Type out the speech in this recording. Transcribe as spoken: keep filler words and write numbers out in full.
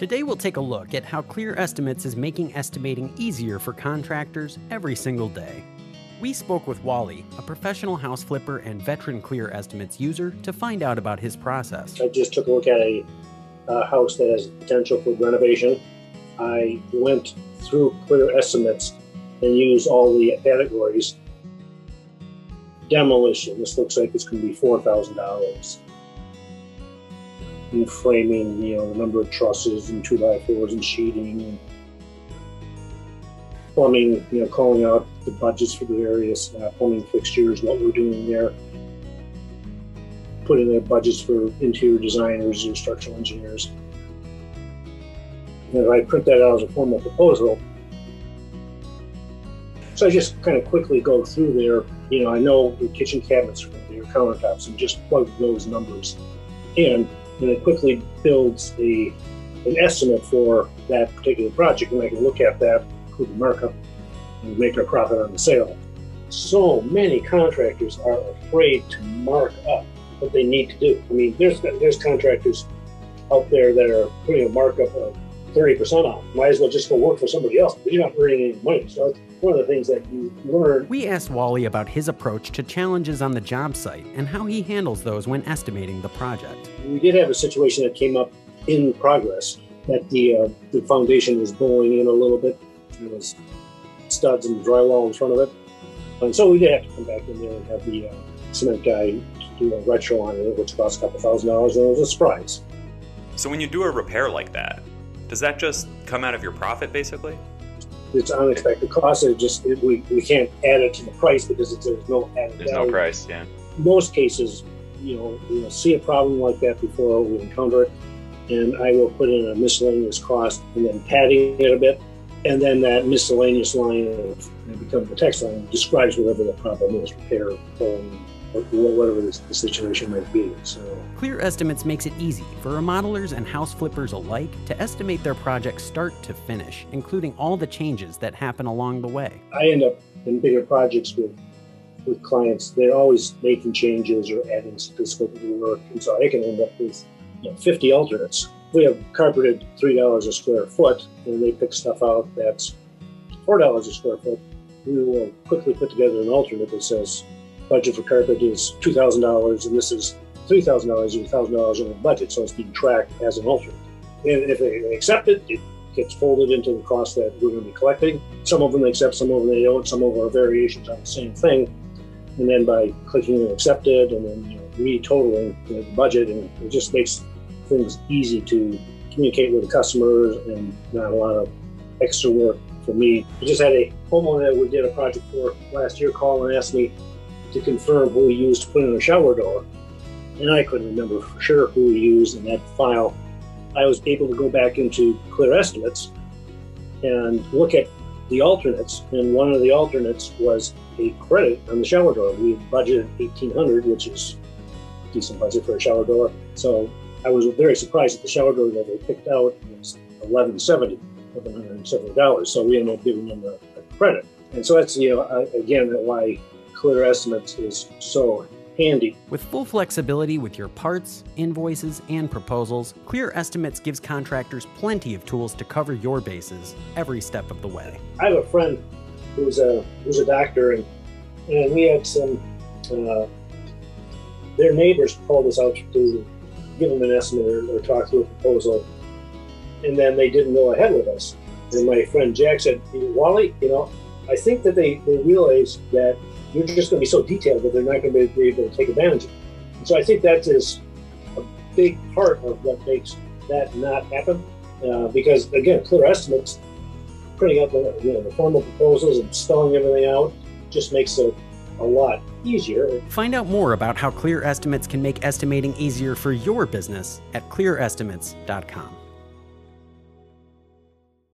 Today we'll take a look at how Clear Estimates is making estimating easier for contractors every single day. We spoke with Wally, a professional house flipper and veteran Clear Estimates user, to find out about his process. I just took a look at a, a house that has potential for renovation. I went through Clear Estimates and used all the categories. Demolition, this looks like it's going to be four thousand dollars. And framing, you know, the number of trusses and two by fours and sheeting. Plumbing, you know, calling out the budgets for the various uh, plumbing fixtures, what we're doing there. Putting in budgets for interior designers or structural engineers. And I print that out as a formal proposal. So I just kind of quickly go through there. You know, I know the kitchen cabinets are going to be your countertops, and just plug those numbers in, and it quickly builds a an estimate for that particular project, and I can look at that, include the markup, and make a profit on the sale. So many contractors are afraid to mark up what they need to do. I mean, there's there's contractors out there that are putting a markup of thirty percent on. Might as well just go work for somebody else, but you're not earning any money. So it's one of the things that you learn. We asked Wally about his approach to challenges on the job site and how he handles those when estimating the project. We did have a situation that came up in progress that the uh, the foundation was blowing in a little bit. There was studs and drywall in front of it, and so we did have to come back in there and have the uh, cement guy do a retro on it, which cost a couple thousand dollars, and it was a surprise. So when you do a repair like that, does that just come out of your profit, basically? It's unexpected cost. It just it, we we can't add it to the price because it's, there's no added There's value. no price, yeah. Most cases, you know, we'll see a problem like that before we encounter it, and I will put in a miscellaneous cost and then padding it a bit, and then that miscellaneous line of, it becomes the text line, describes whatever the problem is, repair, pulling, or whatever the, the situation might be. So Clear Estimates makes it easy for remodelers and house flippers alike to estimate their project start to finish, including all the changes that happen along the way. I end up in bigger projects with with clients. They're always making changes or adding to the scope of the work, and so I can end up with, you know, fifty alternates. We have carpeted three dollars a square foot, and they pick stuff out that's four dollars a square foot. We will quickly put together an alternate that says budget for carpet is two thousand dollars, and this is three thousand dollars, or one thousand dollars over budget, so it's being tracked as an alternate. And if they accept it, it gets folded into the cost that we're going to be collecting. Some of them they accept, some of them they don't, some of them are variations on the same thing. And then by clicking and accept it, and then, you know, re-totaling the budget, and it just makes things easy to communicate with the customers and not a lot of extra work for me. I just had a homeowner that we did a project for last year call and ask me to confirm who we used to put in a shower door. And I couldn't remember for sure who we used in that file. I was able to go back into Clear Estimates and look at the alternates, and one of the alternates was a credit on the shower door. We budgeted eighteen hundred dollars, which is a decent budget for a shower door. So I was very surprised that the shower door that they picked out was eleven seventy, eleven hundred seventy dollars. So we ended up giving them a, a credit. And so that's, you know, again, why Clear Estimates is so handy. With full flexibility with your parts, invoices, and proposals, Clear Estimates gives contractors plenty of tools to cover your bases every step of the way. I have a friend who's a who's a doctor, and and we had some uh, their neighbors called us out to give them an estimate or, or talk through a proposal, and then they didn't go ahead with us. And my friend Jack said, "Wally, you know, I think that they they realized that you're just going to be so detailed that they're not going to be able to take advantage of it." And so I think that is a big part of what makes that not happen, uh, because again, Clear Estimates, printing out the, you know, the formal proposals and spelling everything out just makes it a lot easier. Find out more about how Clear Estimates can make estimating easier for your business at clear estimates dot com.